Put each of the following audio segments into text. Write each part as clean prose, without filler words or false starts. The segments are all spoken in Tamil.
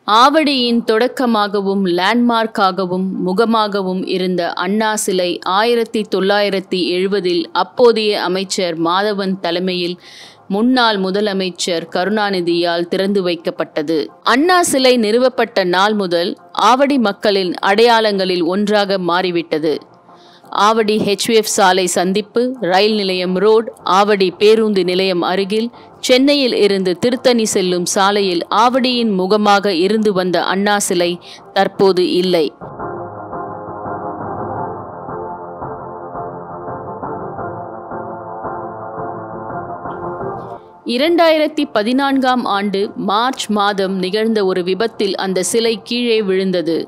ஆவடியின் தொடக்கமாகவும் லேண்ட்மார்க்காகவும் முகமாகவும் இருந்த அண்ணா சிலை 1970 அப்போதைய அமைச்சர் மாதவன் தலைமையில் முன்னாள் முதலமைச்சர் கருணாநிதியால் திறந்து வைக்கப்பட்டது. அண்ணா சிலை நிறுவப்பட்ட நாள் முதல் ஆவடி மக்களின் அடையாளங்களில் ஒன்றாக மாறிவிட்டது. ஆவடி HVF சாலை சந்திப்பு, ரயில் நிலையம் ரோடு, ஆவடி பேருந்து நிலையம் அருகில், சென்னையில் இருந்து திருத்தணி செல்லும் சாலையில் ஆவடியின் முகமாக இருந்து வந்த அண்ணா சிலை தற்போது இல்லை. ஆண்டு மார்ச் மாதம் நிகழ்ந்த ஒரு விபத்தில் அந்த சிலை கீழே விழுந்தது.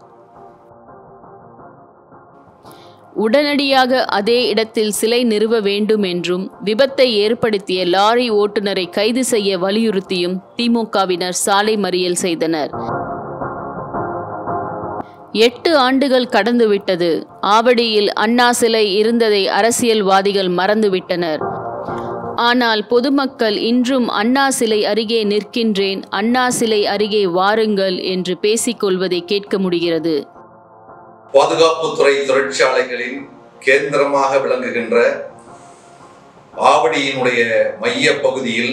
உடனடியாக அதே இடத்தில் சிலை நிறுவ வேண்டும் என்றும் விபத்தை ஏற்படுத்திய லாரி ஓட்டுநரை கைது செய்ய வலியுறுத்தியும் திமுகவினர் சாலை மறியல் செய்தனர். 8 ஆண்டுகள் கடந்துவிட்டது. ஆவடியில் அண்ணா சிலை இருந்ததை அரசியல்வாதிகள் மறந்துவிட்டனர். ஆனால் பொதுமக்கள் இன்றும் அண்ணா சிலை அருகே நிற்கின்றேன், அண்ணா சிலை அருகே வாருங்கள் என்று பேசிக்கொள்வதை கேட்க முடிகிறது. பாதுகாப்புத்துறை தொழிற்சாலைகளின் கேந்திரமாக விளங்குகின்ற ஆவடியினுடைய மைய பகுதியில்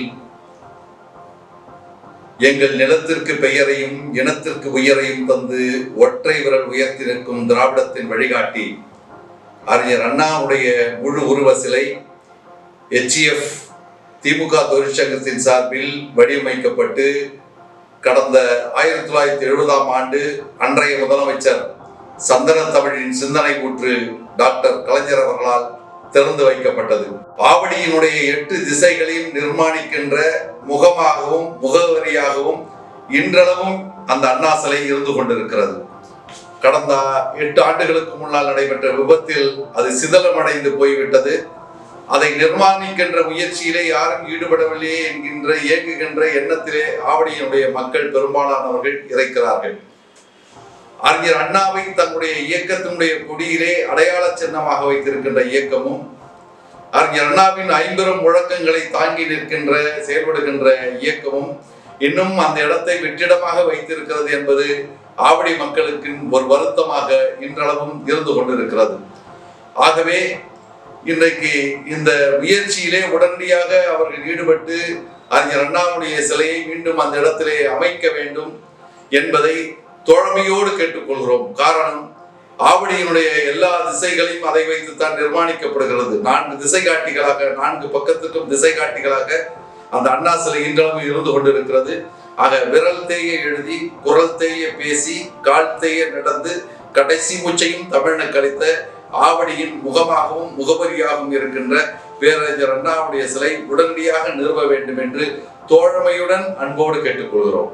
எங்கள் நிலத்திற்கு பெயரையும் இனத்திற்கு உயரையும் தந்து ஒற்றை விரல் உயர்த்தி நிற்கும் திராவிடத்தின் வழிகாட்டி அறிஞர் அண்ணாவுடைய முழு உருவ சிலை HVF திமுக தொழிற்சங்கத்தின் சார்பில் வடிவமைக்கப்பட்டு கடந்த 1970 ஆண்டு அன்றைய முதலமைச்சர் சந்தன தமிழின் சிந்தனை கூற்று டாக்டர் கலைஞர் அவர்களால் திறந்து வைக்கப்பட்டது. ஆவடியினுடைய 8 திசைகளையும் நிர்மாணிக்கின்ற முகமாகவும் முகவரியாகவும் இன்றளவும் அந்த அண்ணா சிலை இருந்து கொண்டிருக்கிறது. கடந்த 8 ஆண்டுகளுக்கு முன்னால் நடைபெற்ற விபத்தில் அது சிதலமடைந்து போய்விட்டது. அதை நிர்மாணிக்கின்ற முயற்சியிலே யாரும் ஈடுபடவில்லையே என்கின்ற இயங்குகின்ற எண்ணத்திலே ஆவடியினுடைய மக்கள் பெரும்பாலானவர்கள் இருக்கிறார்கள். அறிஞர் அண்ணாவை தன்னுடைய இயக்கத்தினுடைய கொடியிலே அடையாள சின்னமாக வைத்திருக்கின்ற இயக்கமும் அறிஞர் அண்ணாவின் 50 முழக்கங்களை தாங்கி நிற்கின்ற செயல்படுகின்ற இயக்கமும் இன்னும் அந்த இடத்தை வெற்றிடமாக வைத்திருக்கிறது என்பது ஆவடி மக்களுக்கு ஒரு வருத்தமாக இன்றளவும் இருந்து கொண்டிருக்கிறது. ஆகவே இன்றைக்கு இந்த முயற்சியிலே உடனடியாக அவர்கள் ஈடுபட்டு அறிஞர் அண்ணாவுடைய சிலையை மீண்டும் அந்த இடத்திலே அமைக்க வேண்டும் என்பதை தோழமையோடு கேட்டுக்கொள்கிறோம். காரணம், ஆவடியினுடைய எல்லா திசைகளையும் அதை வைத்துத்தான் நிர்மாணிக்கப்படுகிறது. 4 திசை காட்டிகளாக, 4 பக்கத்துக்கும் திசை காட்டிகளாக அந்த அண்ணா சிலை இன்றளவும் இருந்து கொண்டிருக்கிறது. ஆக விரல் தேய எழுதி, குரல் தேய பேசி, கால் தேய நடந்து, கடைசி மூச்சையும் தமிழனை கழித்த ஆவடியின் முகமாகவும் முகவரியாகவும் இருக்கின்ற பேரறிஞர் அண்ணாவுடைய சிலை உடனடியாக நிறுவ வேண்டும் என்று தோழமையுடன் அன்போடு கேட்டுக்கொள்கிறோம்.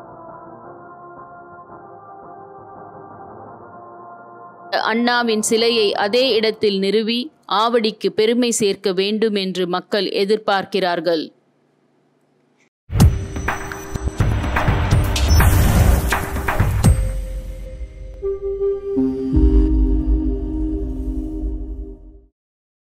அண்ணாவின் சிலையை அதே இடத்தில் நிறுவி ஆவடிக்கு பெருமை சேர்க்க வேண்டும் என்று மக்கள் எதிர்பார்க்கிறார்கள்.